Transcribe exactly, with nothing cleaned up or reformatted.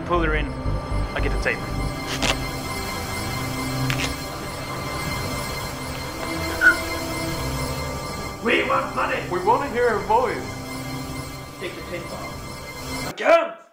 pull her in, I get the tape. We want money! We want to hear her voice. Take the tape off. I can't!